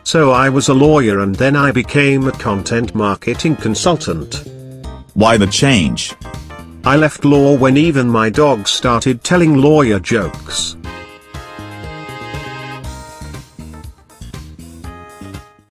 So I was a lawyer and then I became a content marketing consultant. Why the change? I left law when even my dog started telling lawyer jokes.